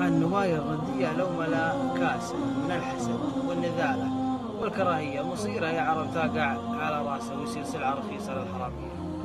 مع النوايا الردية لو ملا كاس من الحسد والنذالة والكراهية مصيرة يا عرب تقع على راسه ويصير سلعة رخيصة للحرامية.